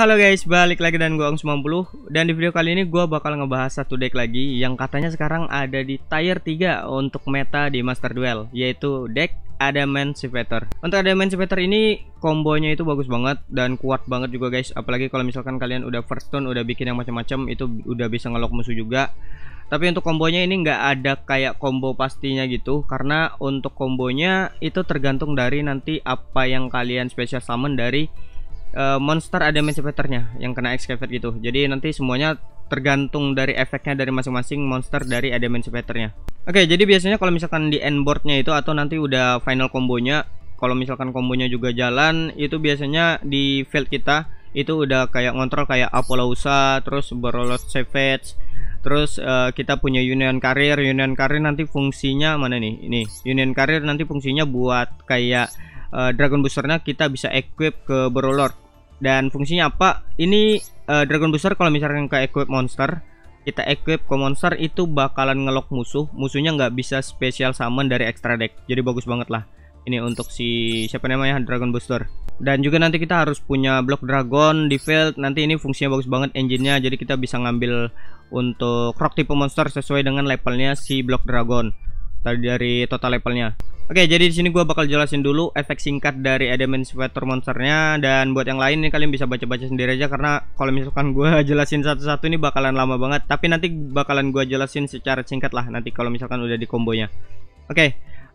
Halo guys, balik lagi dan gua Ong90. Dan di video kali ini gua bakal ngebahas satu deck lagi yang katanya sekarang ada di tier 3 untuk meta di Master Duel, yaitu deck Adamantivator. Untuk Adamantivator ini kombonya itu bagus banget dan kuat banget juga guys. Apalagi kalau misalkan kalian udah first turn udah bikin yang macam-macam, itu udah bisa ngelok musuh juga. Tapi untuk kombonya ini nggak ada kayak combo pastinya gitu, karena untuk kombonya itu tergantung dari nanti apa yang kalian special summon dari monster Adamantivatornya yang kena excavate gitu. Jadi nanti semuanya tergantung dari efeknya dari masing-masing monster dari Adamantivatornya. Oke, jadi biasanya kalau misalkan di end boardnya itu atau nanti udah final kombonya, kalau misalkan kombonya juga jalan, itu biasanya di field kita itu udah kayak ngontrol kayak Apollousa, terus Borreload Savage, terus kita punya Union Carrier. Union Carrier nanti fungsinya mana nih? Ini Union Carrier nanti fungsinya buat kayak Dragon Boosternya kita bisa equip ke Borreload. Dan fungsinya apa? Ini Dragon Booster kalau misalkan ke equip monster, kita equip ke monster itu bakalan ngelok musuh. Musuhnya nggak bisa special summon dari extra deck. Jadi bagus banget lah. Ini untuk si siapa namanya Dragon Booster. Dan juga nanti kita harus punya Block Dragon di field. Nanti ini fungsinya bagus banget engine-nya. Jadi kita bisa ngambil untuk rock tipe monster sesuai dengan levelnya si Block Dragon tadi dari total levelnya. Oke, jadi di sini gua bakal jelasin dulu efek singkat dari Adamantivator monsternya, dan buat yang lain ini kalian bisa baca-baca sendiri aja karena kalau misalkan gua jelasin satu-satu ini bakalan lama banget. Tapi nanti bakalan gua jelasin secara singkat lah nanti kalau misalkan udah di kombonya. Oke,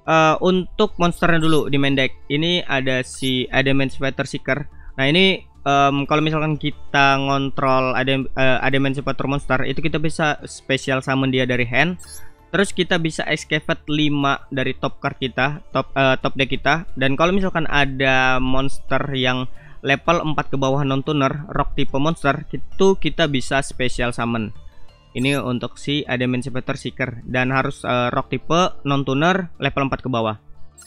untuk monsternya dulu di main deck ini ada si Adamantivator Seeker. Nah ini kalau misalkan kita ngontrol Adamantivator monster itu kita bisa special summon dia dari hand. Terus kita bisa excavate 5 dari top card kita, top deck kita. Dan kalau misalkan ada monster yang level 4 ke bawah non tuner, rock tipe monster, itu kita bisa special summon. Ini untuk si Adamantivator Seeker dan harus rock tipe non tuner level 4 ke bawah.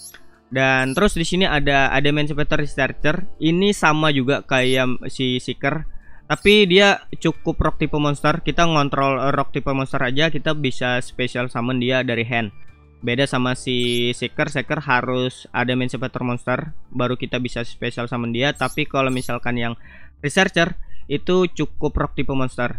Dan terus di sini ada Adamantivator Researcher. Ini sama juga kayak si Seeker, tapi dia cukup rock tipe monster. Kita ngontrol rock tipe monster aja kita bisa special summon dia dari hand. Beda sama si Seeker. Seeker harus Adamantivator monster baru kita bisa special summon dia. Tapi kalau misalkan yang Researcher itu cukup rock tipe monster.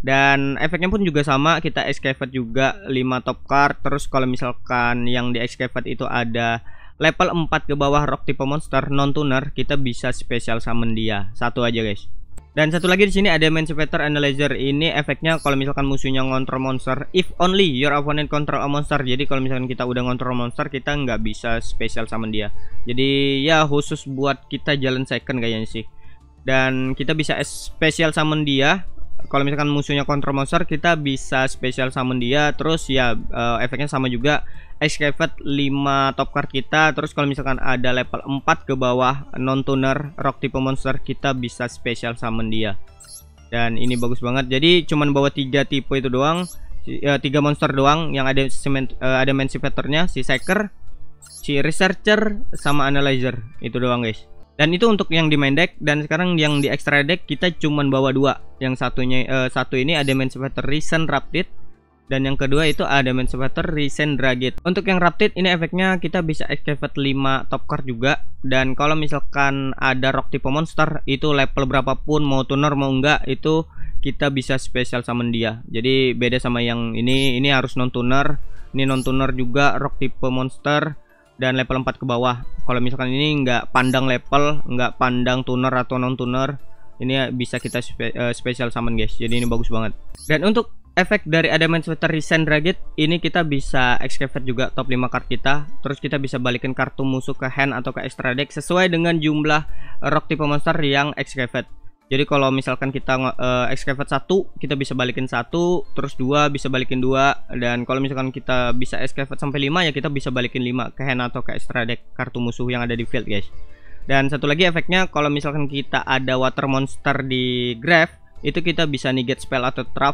Dan efeknya pun juga sama, kita excavate juga 5 top card. Terus kalau misalkan yang di excavate itu ada level 4 ke bawah rock tipe monster non tuner, kita bisa special summon dia. Satu aja guys. Dan satu lagi di sini ada Emancipator Analyzer. Ini efeknya kalau misalkan musuhnya ngontrol monster, if only your opponent control a monster. Jadi kalau misalkan kita udah ngontrol monster, kita nggak bisa special summon dia. Jadi ya khusus buat kita jalan second kayaknya sih. Dan kita bisa special summon dia. Kalau misalkan musuhnya kontrol monster, kita bisa special summon dia. Terus ya efeknya sama juga, excavate 5 top card kita. Terus kalau misalkan ada level 4 ke bawah non tuner rock tipe monster, kita bisa special summon dia. Dan ini bagus banget. Jadi cuman bawa 3 tipe itu doang, 3 monster doang yang ada Emancipatornya, si Seeker, si Researcher, sama Analyzer. Itu doang guys. Dan itu untuk yang di main deck. Dan sekarang yang di extra deck kita cuman bawa 2. Yang satu ini ada Emancipator Recent Rapid, dan yang kedua itu ada Emancipator Recent Dragit. Untuk yang Rapid ini efeknya kita bisa excavate 5 top card juga. Dan kalau misalkan ada rock tipe monster itu level berapapun, mau tuner mau enggak, itu kita bisa special summon dia. Jadi beda sama yang ini harus non tuner. Ini non tuner juga rock tipe monster dan level 4 ke bawah. Kalau misalkan ini nggak pandang level, nggak pandang tuner atau non tuner, ini bisa kita special summon guys. Jadi ini bagus banget. Dan untuk efek dari Adamantivator Recent Dragit ini kita bisa excavate juga top 5 card kita. Terus kita bisa balikin kartu musuh ke hand atau ke extra deck sesuai dengan jumlah rock tipe monster yang excavate. Jadi kalau misalkan kita excavate 1, kita bisa balikin 1, terus 2 bisa balikin 2, dan kalau misalkan kita bisa excavate sampai 5 ya kita bisa balikin 5 ke hand atau ke extra deck kartu musuh yang ada di field guys. Dan satu lagi efeknya, kalau misalkan kita ada water monster di grave, itu kita bisa negate spell atau trap.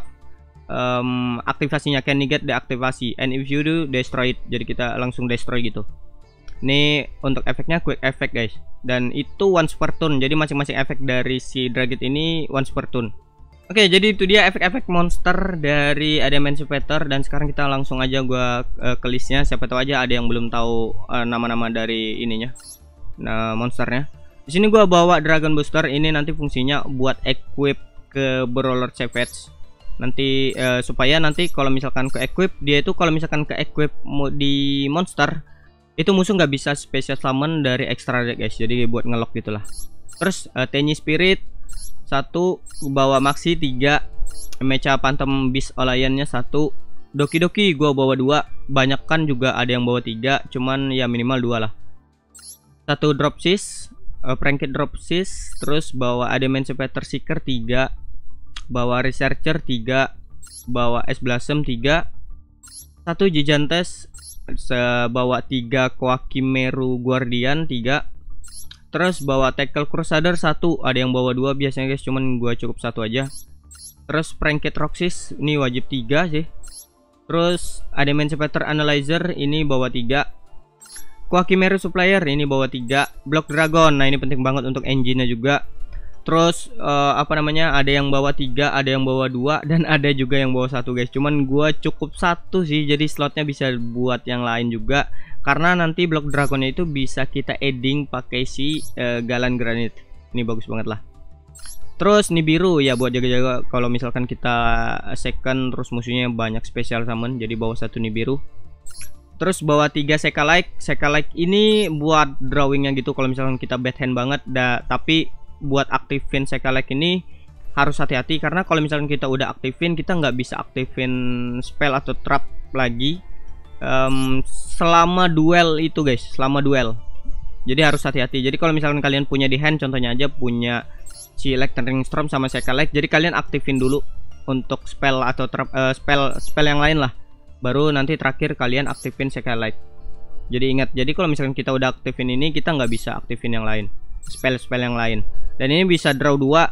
Aktivasinya can negate deaktivasi, and if you do destroy it. Jadi kita langsung destroy gitu. Ini untuk efeknya quick effect guys. Dan itu once per turn. Jadi masing-masing efek dari si Dragit ini once per turn. Oke, jadi itu dia efek-efek monster dari Emancipator. Dan sekarang kita langsung aja gua ke listnya. Siapa tahu aja ada yang belum tahu nama-nama dari ininya, nah monsternya. Di sini gua bawa Dragon Booster, ini nanti fungsinya buat equip ke Brawler Savage. Nanti supaya nanti kalau misalkan ke equip dia itu, kalau misalkan ke equip di monster itu musuh nggak bisa special summon dari extra deck guys. Jadi buat ngelock gitulah. Terus Tenyi Spirit 1, bawa Maxi 3, Mecha Phantom Beast Alliance-nya 1, Doki Doki gua bawa 2, banyak kan juga ada yang bawa 3, cuman ya minimal 2 lah. 1 Dropsys, Prankit Dropsys, terus bawa Emancipator Seeker 3, bawa Researcher 3, bawa Es Blossom 3, 1 Gigantes, bawa 3 Quakimeru Guardian 3, terus bawa Tackle Crusader 1, ada yang bawa 2 biasanya guys, cuman gua cukup 1 aja. Terus Prankit Roxys ini wajib 3 sih. Terus ada Emancipator Analyzer ini bawa 3, Quakimeru Supplier ini bawa 3, Block Dragon, nah ini penting banget untuk engine-nya juga. Terus apa namanya, ada yang bawa 3, ada yang bawa 2, dan ada juga yang bawa 1 guys. Cuman gua cukup 1 sih, jadi slotnya bisa buat yang lain juga. Karena nanti Block Dragonnya itu bisa kita adding pakai si Galan Granite. Ini bagus banget lah. Terus Nibiru ya buat jaga-jaga kalau misalkan kita second terus musuhnya banyak special summon, jadi bawa 1 Nibiru. Terus bawa 3 Sekalike ini buat drawingnya gitu kalau misalkan kita bad hand banget. Tapi buat aktifin Sekalike ini harus hati-hati, karena kalau misalkan kita udah aktifin, kita nggak bisa aktifin spell atau trap lagi selama duel itu guys, selama duel. Jadi harus hati-hati. Jadi kalau misalkan kalian punya di hand, contohnya aja punya si Electric Storm sama Sekalike, jadi kalian aktifin dulu untuk spell atau trap, spell yang lain lah, baru nanti terakhir kalian aktifin Sekalike. Jadi ingat, jadi kalau misalkan kita udah aktifin ini, kita nggak bisa aktifin yang lain, spell yang lain. Dan ini bisa draw 2,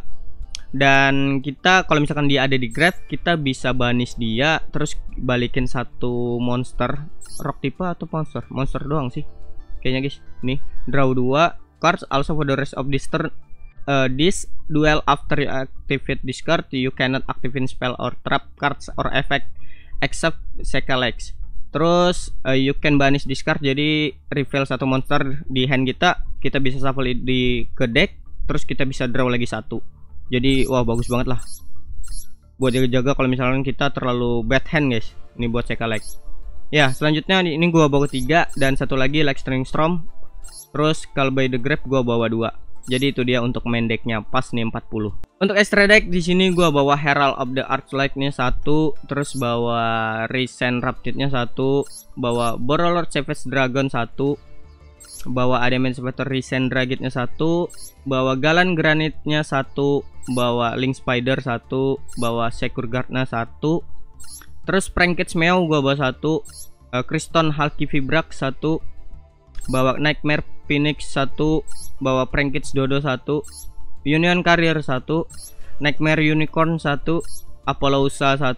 dan kita kalau misalkan dia ada di grave, kita bisa banish dia, terus balikin 1 monster rock tipe atau monster doang sih kayaknya guys. Nih draw 2 cards. Also for the rest of this turn, this duel after you activate this card, you cannot activate spell or trap cards or effect except Sekalike. Terus you can banish this card, jadi reveal 1 monster di hand kita bisa shuffle di ke deck, terus kita bisa draw lagi 1. Jadi wah bagus banget lah buat jaga-jaga kalau misalkan kita terlalu bad hand guys. Ini buat Sekalike. Ya selanjutnya ini gua bawa 3, dan 1 lagi Electric Storm. Terus kalau by the grave gua bawa 2. Jadi itu dia untuk main decknya, pas nih 40. Untuk extra deck di sini gua bawa Herald of the Archlight-nya 1, terus bawa Recent Raptid-nya 1, bawa Brawler Savage Dragon 1, bawa Emancipator Recent Dragit-nya 1, bawa Galan Granite-nya 1, bawa Link Spider 1, bawa Secure Guard-nya 1, terus Prankit Meow gua bawa 1, Kriston Hulky Vibrax 1, bawa Nightmare Phoenix 1, bawa Prankit Dodo 1, Union Carrier 1, Nightmare Unicorn 1, Apollousa 1,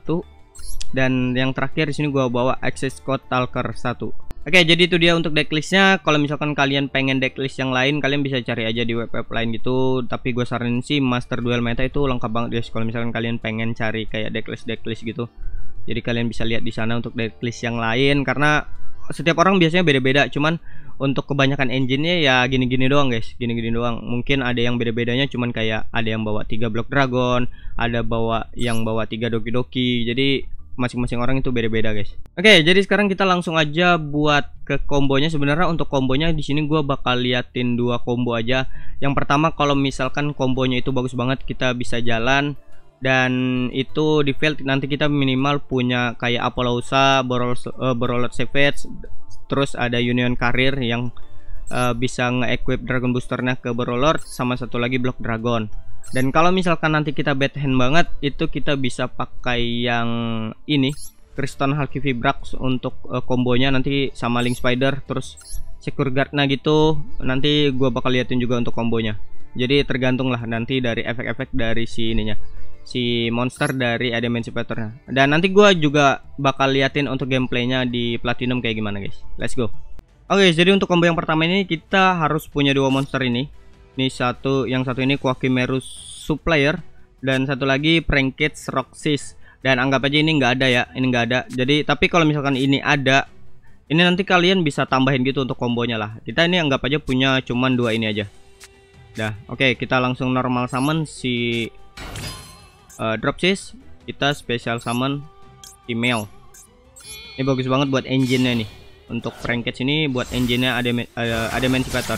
dan yang terakhir di sini gua bawa Access Code Talker 1. Oke, jadi itu dia untuk decklistnya. Kalau misalkan kalian pengen decklist yang lain, kalian bisa cari aja di web-web lain gitu. Tapi gue saranin sih Master Duel Meta itu lengkap banget guys. Kalau misalkan kalian pengen cari kayak decklist gitu, jadi kalian bisa lihat di sana untuk decklist yang lain. Karena setiap orang biasanya beda-beda. Cuman untuk kebanyakan engine-nya ya gini-gini doang guys, gini-gini doang. Mungkin ada yang beda-bedanya, cuman kayak ada yang bawa 3 Block Dragon, ada yang bawa 3 Doki Doki. Jadi masing-masing orang itu beda-beda guys. Oke, jadi sekarang kita langsung aja buat ke kombonya. Sebenarnya untuk kombonya di sini gua bakal liatin 2 combo aja. Yang pertama, kalau misalkan kombonya itu bagus banget, kita bisa jalan, dan itu di field nanti kita minimal punya kayak Apollousa, Brawler Savage, terus ada Union Carrier yang bisa nge-equip Dragon Boosternya ke Brawler, sama 1 lagi Block Dragon. Dan kalau misalkan nanti kita bad hand banget, itu kita bisa pakai yang ini, Kriston Hulky Vibrax untuk kombonya nanti, sama Link Spider, terus Secure Guard-nya gitu. Nanti gua bakal liatin juga untuk kombonya. Jadi tergantung lah nanti dari efek-efek dari si ininya, si monster dari Emancipator-nya. Dan nanti gua juga bakal liatin untuk gameplaynya di Platinum kayak gimana guys. Let's go. Oke, jadi untuk combo yang pertama ini kita harus punya 2 monster ini. Ini yang satu ini Quakimeru Supplier, dan 1 lagi Prankit Roxys. Dan anggap aja ini nggak ada ya, ini nggak ada. Jadi tapi kalau misalkan ini ada, ini nanti kalian bisa tambahin gitu untuk kombonya lah. Kita ini anggap aja punya cuman 2 ini aja. Dah, oke, kita langsung normal summon si Dropsys. Kita special summon si Meow. Ini bagus banget buat engine-nya nih. Untuk Prankage ini buat engine-nya ada Emancipator.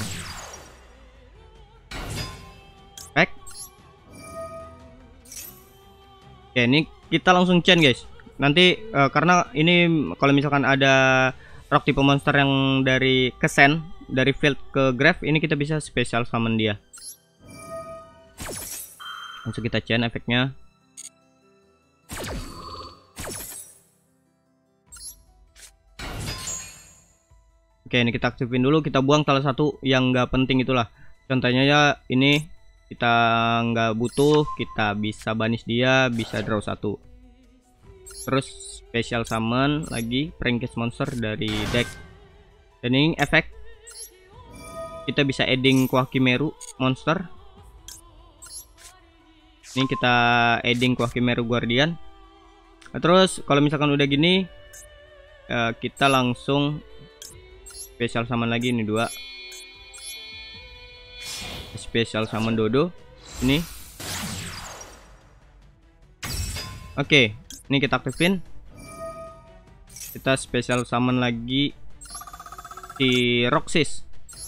Back. Oke, ini kita langsung chain guys. Nanti karena ini kalau misalkan ada rock tipe monster yang dari Kesen, dari field ke grave, ini kita bisa special summon dia. Langsung kita chain efeknya. Oke, ini kita aktifin dulu. Kita buang salah satu yang nggak penting itulah. Contohnya ya ini kita nggak butuh, kita bisa banish dia, bisa draw satu. Terus special summon lagi Prankage monster dari deck. Dan ini efek kita bisa adding Quakimeru monster. Ini kita adding Quakimeru Guardian. Nah, terus kalau misalkan udah gini kita langsung special summon lagi, ini 2. Special summon Dodo ini. Oke, ini kita aktifin. Kita special summon lagi di Roxas.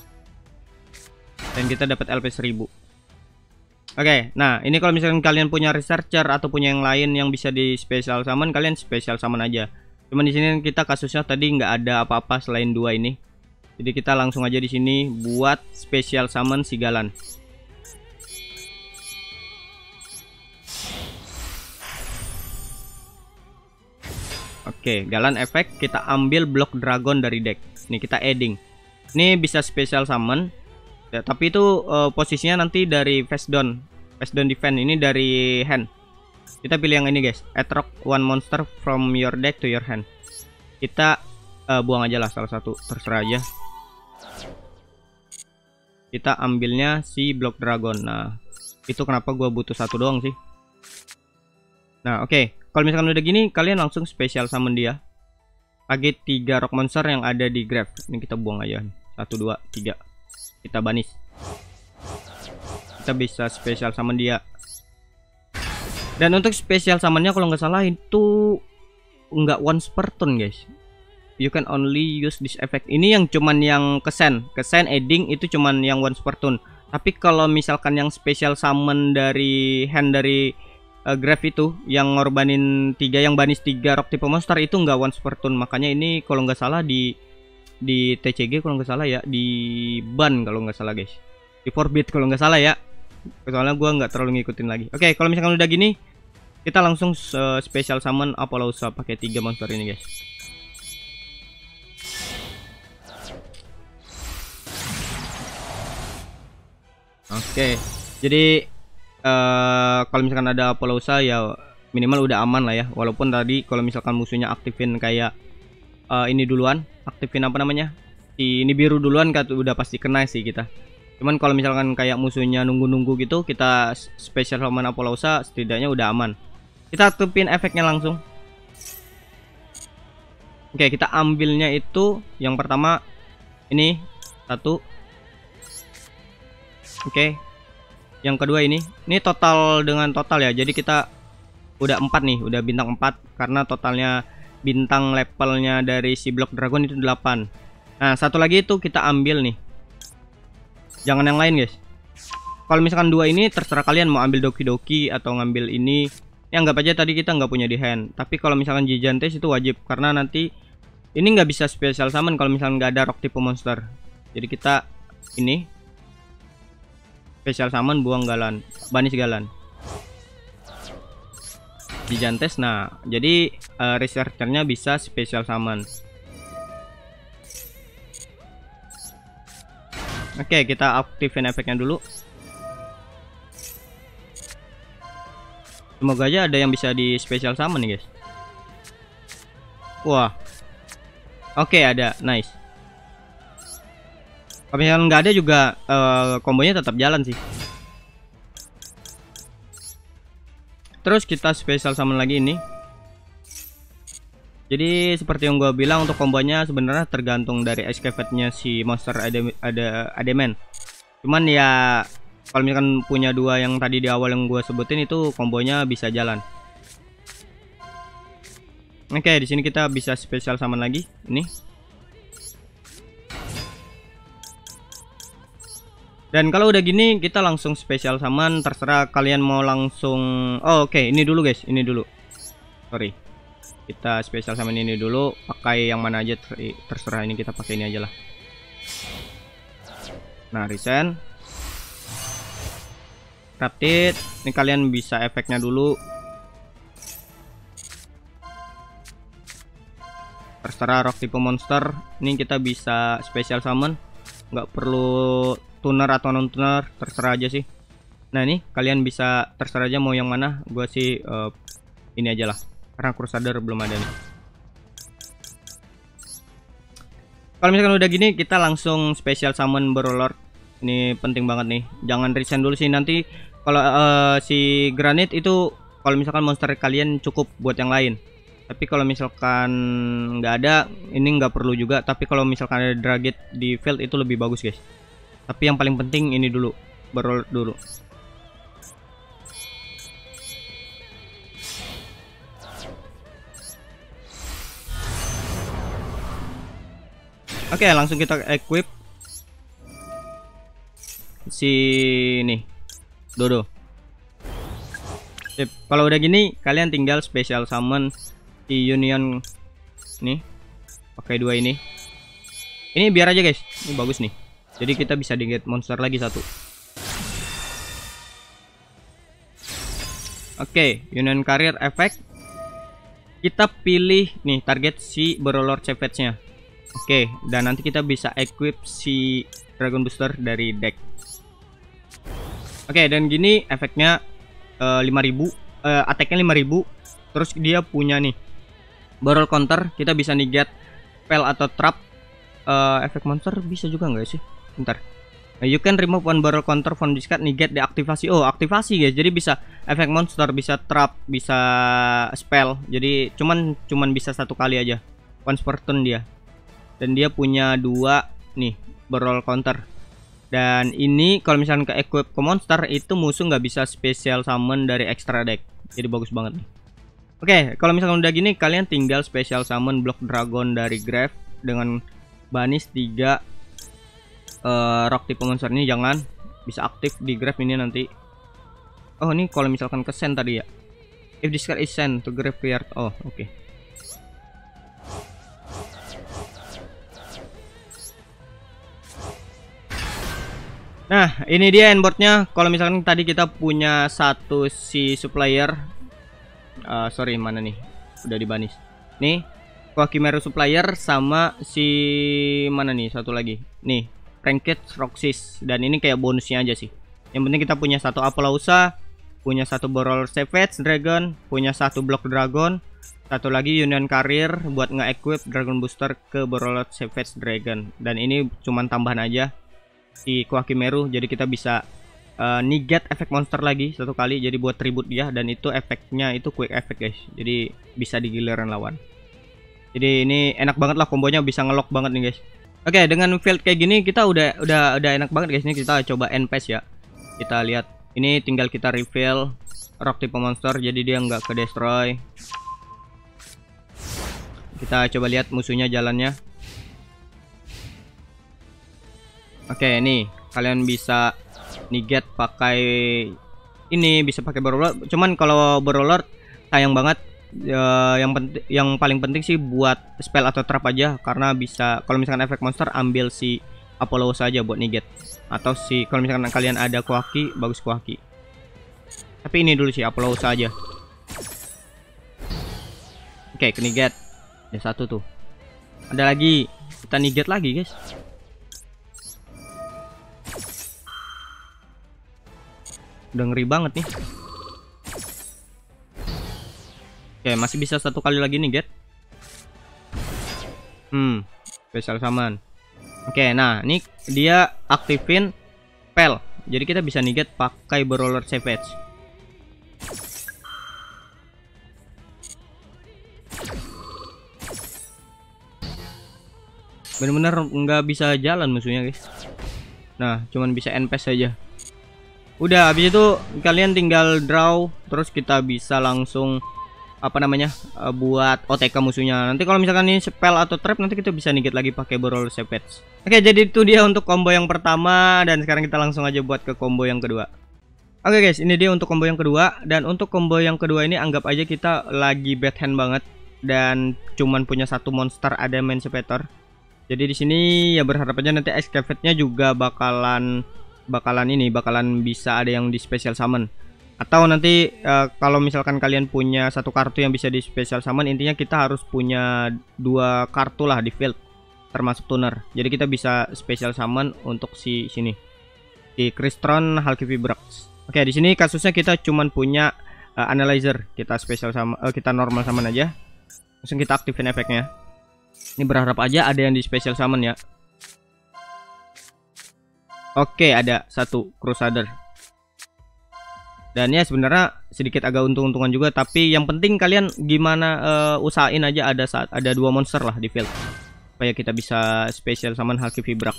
Dan kita dapat LP 1000. Oke, nah ini kalau misalkan kalian punya researcher atau punya yang lain yang bisa di special summon, kalian special summon aja. Cuman di sini kita kasusnya tadi nggak ada apa-apa selain 2 ini. Jadi kita langsung aja di sini buat special summon si Galan. Oke, Galan efek kita ambil blok dragon dari deck. Ini kita adding. Ini bisa special summon. Ya, tapi itu posisinya nanti dari face down defense, ini dari hand. Kita pilih yang ini guys, add rock one monster from your deck to your hand. Kita buang aja lah salah satu, terserah aja. Kita ambilnya si blok dragon. Nah itu kenapa gua butuh satu doang sih. Nah oke, kalau misalkan udah gini kalian langsung special summon dia. Lagi 3 rock monster yang ada di grave. Ini kita buang aja, 1, 2, 3. Kita banish. Kita bisa special summon dia. Dan untuk special summonnya kalau nggak salah itu nggak once per turn guys. You can only use this effect. Ini yang cuman yang Kesen adding itu cuman yang once per turn. Tapi kalau misalkan yang special summon dari hand dari grave itu yang ngorbanin 3, yang banish 3 rock tipe monster itu nggak once per turn. Makanya ini kalau nggak salah di TCG kalau nggak salah ya, di ban kalau nggak salah guys, di forbid kalau nggak salah ya, soalnya gue nggak terlalu ngikutin lagi. Oke, kalau misalkan udah gini kita langsung special summon Apollousa pakai 3 monster ini guys. Oke, jadi kalau misalkan ada Apollousa ya minimal udah aman lah ya. Walaupun tadi kalau misalkan musuhnya aktifin kayak ini duluan, aktifin apa namanya, ini biru duluan kan udah pasti kena sih kita. Cuman kalau misalkan kayak musuhnya nunggu-nunggu gitu, kita special summon Apollousa setidaknya udah aman. Kita aktifin efeknya langsung. Oke, kita ambilnya itu yang pertama ini 1. Oke, yang kedua ini total dengan total ya. Jadi kita udah 4 nih, udah bintang 4 karena totalnya bintang levelnya dari si blok dragon itu 8. Nah satu lagi itu kita ambil nih, jangan yang lain guys. Kalau misalkan 2 ini terserah kalian mau ambil Doki Doki atau ngambil ini. Ya anggap aja tadi kita nggak punya di hand. Tapi kalau misalkan Gigantes itu wajib, karena nanti ini nggak bisa special summon kalau misalkan nggak ada rock tipe monster. Jadi kita ini special summon, buang Galan, banish Galan, Gigantes. Nah jadi researchernya bisa special summon. Oke, kita aktifin efeknya dulu. Semoga aja ada yang bisa di special summon nih guys. Wah, oke ada, nice. Kalau misalkan nggak ada juga kombonya tetap jalan sih. Terus kita special summon lagi ini. Jadi seperti yang gue bilang, untuk kombonya sebenarnya tergantung dari excavate-nya si monster ada adamant. Cuman ya Kalau misalkan punya dua yang tadi di awal yang gue sebutin itu kombonya bisa jalan. Oke, di sini kita bisa spesial summon lagi. Ini. Dan kalau udah gini kita langsung spesial summon. Terserah kalian mau langsung. Oh, oke, ini dulu guys, ini dulu. Sorry. Kita spesial summon ini dulu. Pakai yang mana aja terserah, ini kita pakai ini aja lah. Nah, resend. Rapid, ini kalian bisa efeknya dulu. Terserah rock tipe monster. Ini kita bisa special summon, nggak perlu tuner atau non tuner, terserah aja sih. Nah ini kalian bisa terserah aja mau yang mana. Gua sih ini aja lah, karena Crusader belum ada nih. Kalau misalkan udah gini kita langsung special summon Brawlord. Ini penting banget nih, jangan resend dulu sih. Nanti kalau si Granite itu kalau misalkan monster kalian cukup buat yang lain. Tapi kalau misalkan nggak ada, ini nggak perlu juga. Tapi kalau misalkan ada Dragit di field itu lebih bagus guys. Tapi yang paling penting ini dulu, Brawlord dulu. Oke, langsung kita equip si ini Dodo. Sip. Kalau udah gini kalian tinggal special summon di Union nih, pakai dua ini biar aja guys, ini bagus nih. Jadi kita bisa di-get monster lagi satu. Oke, Union Carrier effect. Kita pilih nih target si Brawlord Savage nya. Oke, dan nanti kita bisa equip si Dragon Booster dari deck. Oke, dan gini efeknya 5000, attack-nya 5000. Terus dia punya nih Barrel Counter, kita bisa negate spell atau trap. Efek monster bisa juga nggak sih? Bentar. You can remove one barrel counter from this card, negate deaktivasi. Oh, aktivasi guys. Jadi bisa efek monster, bisa trap, bisa spell. Jadi cuman bisa satu kali aja. Once per turn dia. Dan dia punya dua nih barrel counter. Dan ini kalau misalnya ke equip ke monster itu musuh nggak bisa special summon dari extra deck. Jadi bagus banget nih. Oke, kalau misalkan udah gini kalian tinggal special summon Block Dragon dari grave dengan banis 3 rock tipe monster ini. Jangan bisa aktif di grave ini nanti. Oh, ini kalau misalkan ke send tadi ya. If this card is sent to graveyard. Oh, oke. Nah, ini dia endboardnya. Kalau misalkan tadi kita punya satu si supplier. Sorry, mana nih? Udah dibanis. Nih, Quakimeru supplier sama si mana nih? Satu lagi. Nih, Ranked Roxas. Dan ini kayak bonusnya aja sih. Yang penting kita punya satu Apollousa, punya satu Brawlord Savage Dragon, punya satu Block Dragon, satu lagi Union Carrier buat nge-equip Dragon Booster ke Brawlord Savage Dragon. Dan ini cuman tambahan aja si Quakimeru, jadi kita bisa negate efek monster lagi satu kali, jadi buat tribute dia. Dan itu efeknya itu quick effect guys, jadi bisa di giliran lawan. Jadi ini enak banget lah, kombonya bisa ngelock banget nih guys. Oke, dengan field kayak gini kita udah enak banget guys. Ini kita coba end phase ya. Kita lihat ini tinggal kita reveal rock tipe monster, jadi dia nggak ke destroy. Kita coba lihat musuhnya jalannya. Oke, nih kalian bisa negate pakai ini, bisa pakai Brawlord. Cuman kalau Brawlord sayang banget. Yang paling penting sih buat spell atau trap aja, karena bisa kalau misalkan efek monster ambil si Apollo saja buat negate. Atau si kalau misalkan kalian ada Quaki, bagus Quaki. Tapi ini dulu sih Apollo saja. Oke, ke negate. Ada satu tuh. Ada lagi. Kita negate lagi guys. Udah ngeri banget nih. Oke, masih bisa satu kali lagi nih, get. Special summon. Oke, nah ini dia aktifin spell. Jadi kita bisa negate pakai Brawlord Savage. Bener-bener nggak bisa jalan musuhnya guys. Nah, cuman bisa NPS saja. Udah, habis itu kalian tinggal draw, terus kita bisa langsung apa namanya buat OTK musuhnya. Nanti kalau misalkan ini spell atau trap, nanti kita bisa nigit lagi pakai Brawl Savage. Oke, jadi itu dia untuk combo yang pertama, dan sekarang kita langsung aja buat ke combo yang kedua. Oke guys, ini dia untuk combo yang kedua, dan untuk combo yang kedua ini anggap aja kita lagi bad hand banget dan cuman punya satu monster, ada Emancipator. Jadi di sini ya berharap aja nanti Excavate-nya juga bakalan bisa ada yang di special summon. Atau nanti kalau misalkan kalian punya satu kartu yang bisa di special summon, intinya kita harus punya 2 kartu lah di field termasuk tuner. Jadi kita bisa special summon untuk si Crystron Halqifibrax. Oke, di sini kasusnya kita cuman punya analyzer. Kita special sama kita normal summon aja. Langsung kita aktifin efeknya. Ini berharap aja ada yang di special summon ya. Oke, ada satu Crusader. Dan ya sebenarnya sedikit agak untung-untungan juga, tapi yang penting kalian gimana usahain aja ada 2 monster lah di field supaya kita bisa special summon Halqifibrax.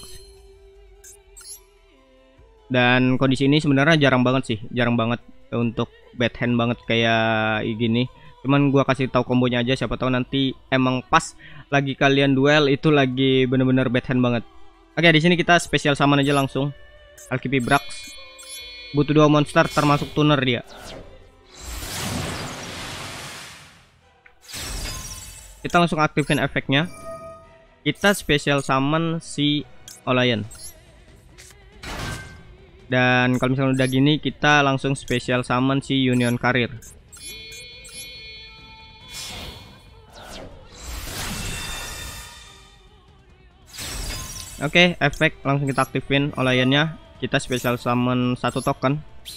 Dan kondisi ini sebenarnya jarang banget sih, jarang banget untuk bad hand banget kayak gini. Cuman gua kasih tahu kombonya aja, siapa tahu nanti emang pas lagi kalian duel itu lagi bener-bener bad hand banget. Oke, di sini kita special summon aja langsung Halqifibrax. Butuh 2 monster termasuk tuner dia. Kita langsung aktifin efeknya. Kita special summon si Olayan. Dan kalau misalnya udah gini, kita langsung special summon si Union Carrier. Oke, efek langsung kita aktifin Olayannya. Kita special summon 1 token.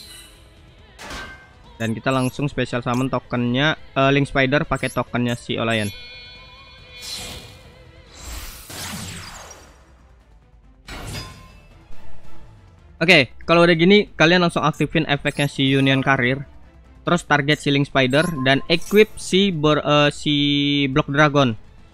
Dan kita langsung special summon tokennya Link Spider pakai tokennya si Olayan. Oke, kalau udah gini kalian langsung aktifin efeknya si Union Carrier. Terus target si Link Spider dan equip si Block Dragon.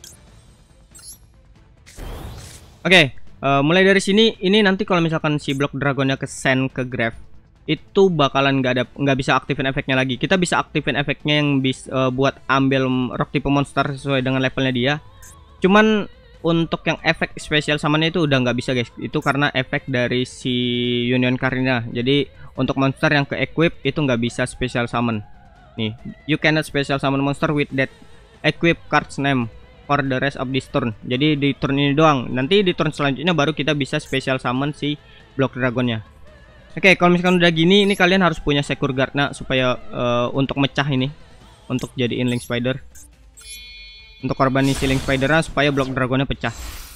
Oke, mulai dari sini ini nanti kalau misalkan si Block Dragonnya ke send ke grave, itu bakalan nggak bisa aktifin efeknya lagi. Kita bisa aktifin efeknya yang bisa buat ambil rock tipe monster sesuai dengan levelnya dia. Cuman untuk yang efek special summon itu udah nggak bisa guys. Itu karena efek dari si Union Carrier. Jadi untuk monster yang ke equip itu nggak bisa special summon. Nih, you cannot special summon monster with that equip card's name for the rest of this turn. Jadi di turn ini doang. Nanti di turn selanjutnya baru kita bisa special summon si Block Dragonnya. Oke, kalau misalkan udah gini, ini kalian harus punya Secure Guard supaya untuk mecah ini, untuk jadiin Link Spider. Untuk korbanin si Link Spider supaya Block Dragonnya pecah.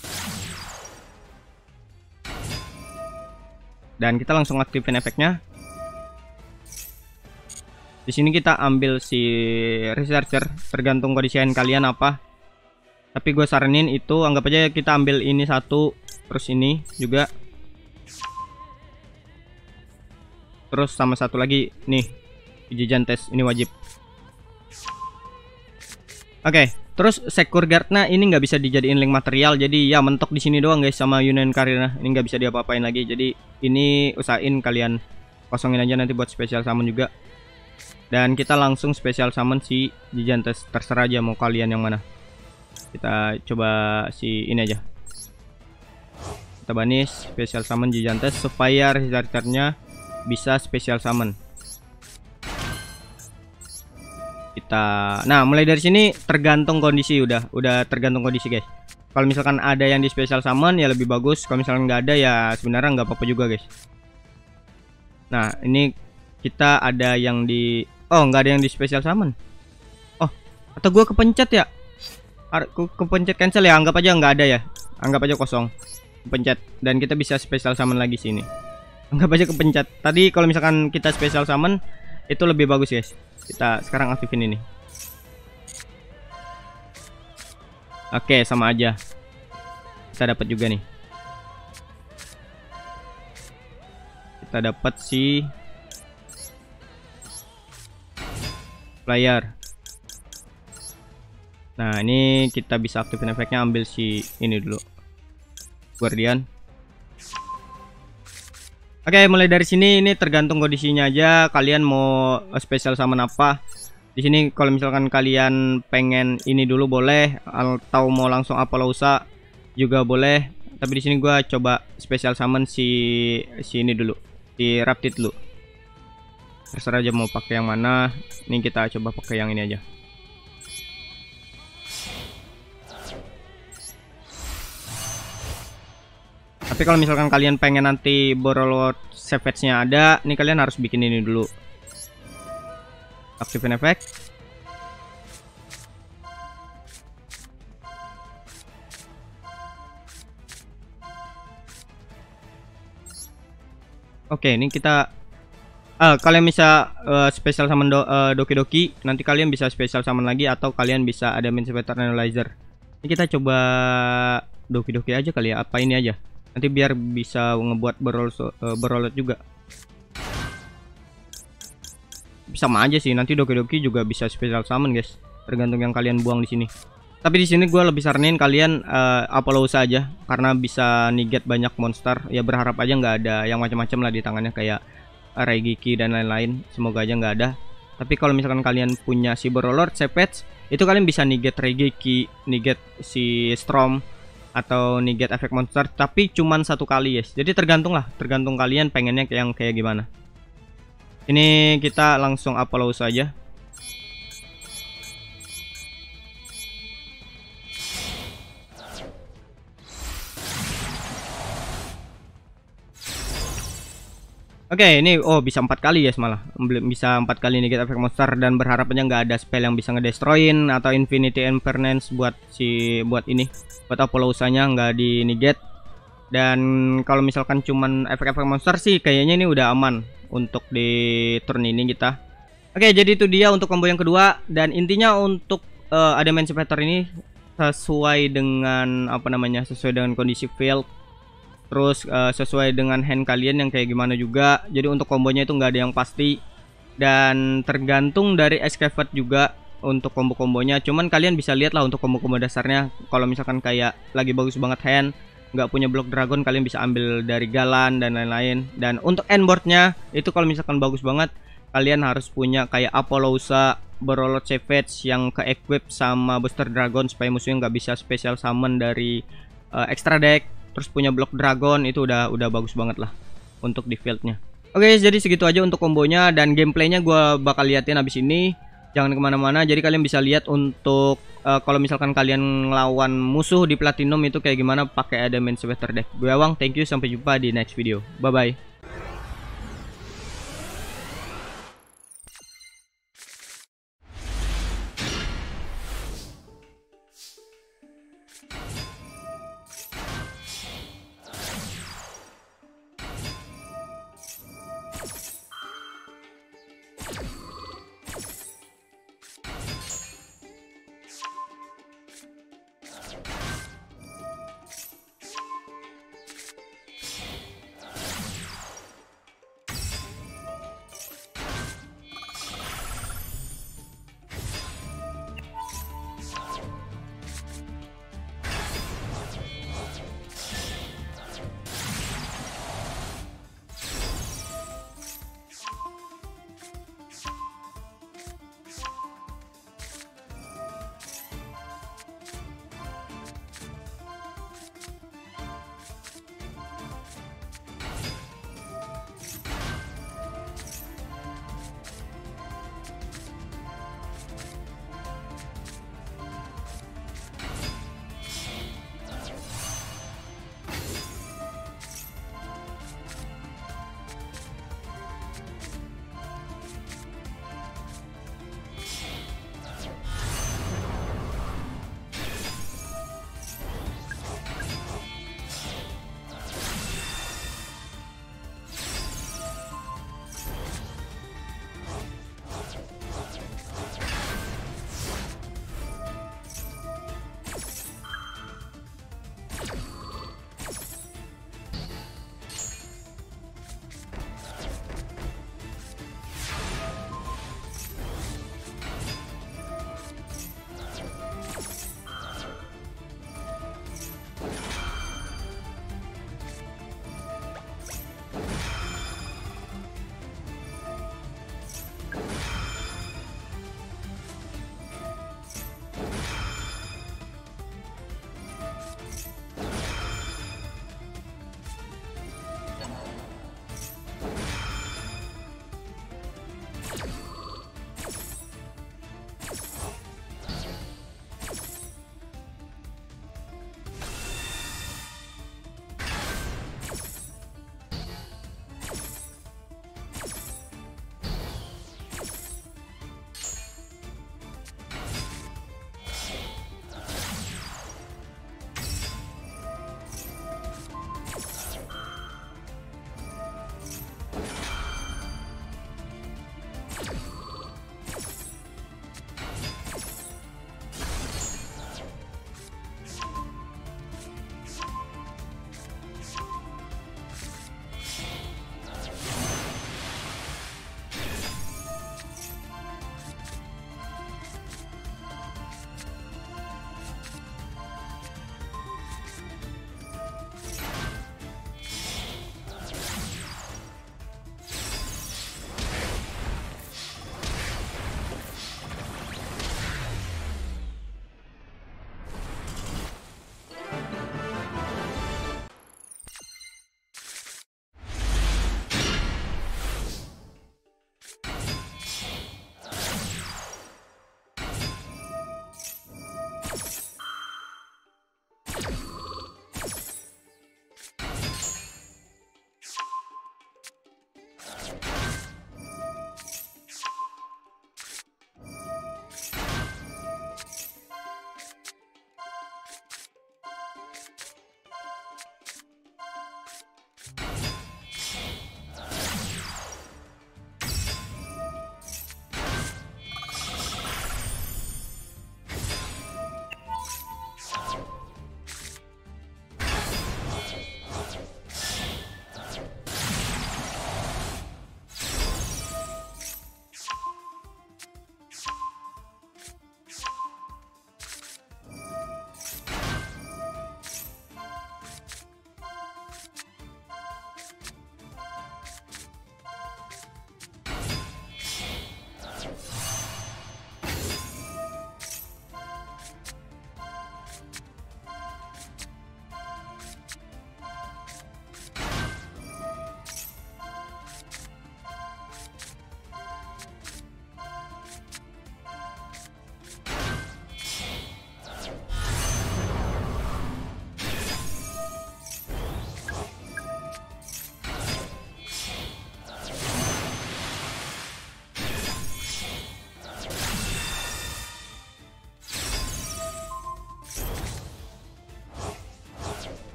Dan kita langsung aktifin efeknya. Di sini kita ambil si Researcher, tergantung kondisian kalian apa. Tapi gue saranin itu anggap aja kita ambil ini satu, terus ini juga. Terus sama satu lagi nih, Gigantes, ini wajib. Oke, terus Secure Guard-nya ini nggak bisa dijadiin link material, jadi ya mentok di sini doang guys sama Union Carrier. Ini nggak bisa diapa-apain lagi, jadi ini usahain kalian kosongin aja nanti buat special summon juga. Dan kita langsung special summon si Gigantes, terserah aja mau kalian yang mana. Kita coba si ini aja. Kita banish special summon Gigantes supaya Researcher-nya bisa special summon. Nah, mulai dari sini tergantung kondisi, udah tergantung kondisi guys. Kalau misalkan ada yang di special summon ya lebih bagus. Kalau misalkan nggak ada ya sebenarnya nggak apa-apa juga guys. Nah, ini kita ada yang di nggak ada yang di special summon. Oh, atau gua kepencet ya? Aku kepencet cancel ya, anggap aja nggak ada ya. Anggap aja kosong. Kepencet dan kita bisa special summon lagi sini. Anggap aja kepencet. Tadi kalau misalkan kita special summon itu lebih bagus guys. Kita sekarang aktifin ini. Oke, sama aja. Kita dapat juga nih. Kita dapat si player. Nah, ini kita bisa aktifin efeknya, ambil si ini dulu. Guardian. Oke, mulai dari sini ini tergantung kondisinya aja. Kalian mau special summon apa? Di sini kalau misalkan kalian pengen ini dulu boleh, atau mau langsung Apollousa juga boleh. Tapi di sini gua coba special summon si ini dulu, si Raptid dulu. Terserah aja mau pakai yang mana. Ini kita coba pakai yang ini aja. Tapi kalau misalkan kalian pengen nanti Borolord Savage-nya ada, ini kalian harus bikin ini dulu. Aktifin efek. Oke, ini kita kalian bisa special summon Doki Doki. Nanti kalian bisa special summon lagi atau kalian bisa ada Mansipator Analyzer. Ini kita coba Doki Doki aja kali ya, apa ini aja. Nanti biar bisa ngebuat Borolord juga. Sama aja sih, nanti Doki Doki juga bisa special summon guys. Tergantung yang kalian buang di sini. Tapi di sini gue lebih saranin kalian Apollousa aja karena bisa negate banyak monster. Ya berharap aja nggak ada yang macam-macam lah di tangannya kayak Raigeki dan lain-lain. Semoga aja nggak ada. Tapi kalau misalkan kalian punya si Borolord Savage, itu kalian bisa negate Raigeki, negate si Storm, atau negate efek monster, tapi cuman satu kali guys. Jadi tergantung kalian pengennya yang kayak gimana. Ini kita langsung Apollousa aja. Oke, ini bisa 4 kali guys, malah bisa 4 kali negate efek monster dan berharapnya nggak ada spell yang bisa ngedestroyin atau Infinity Impermanence buat ini, buat Apollousanya nggak di negate. Dan kalau misalkan cuman efek-efek monster sih kayaknya ini udah aman untuk di turn ini kita. Oke, jadi itu dia untuk combo yang kedua, dan intinya untuk ada Mansipator ini sesuai dengan sesuai dengan kondisi field. Terus sesuai dengan hand kalian yang kayak gimana juga. Jadi untuk kombonya itu nggak ada yang pasti. Dan tergantung dari Excavate juga untuk combo-kombonya. Cuman kalian bisa lihat lah untuk combo-combo dasarnya. Kalau misalkan kayak lagi bagus banget hand, nggak punya blok dragon, kalian bisa ambil dari Galan dan lain-lain. Dan untuk endboardnya itu kalau misalkan bagus banget, kalian harus punya kayak Apollousa, Borolord Savage yang ke-equip sama Booster Dragon supaya musuhnya nggak bisa special summon dari extra deck. Terus punya blok dragon, itu udah bagus banget lah untuk di fieldnya. Oke, jadi segitu aja untuk kombonya, dan gameplaynya gue bakal liatin abis ini. Jangan kemana-mana, jadi kalian bisa lihat untuk kalau misalkan kalian ngelawan musuh di Platinum itu kayak gimana pakai ada Mansipator deck. Gue Awang, thank you, sampai jumpa di next video. Bye bye.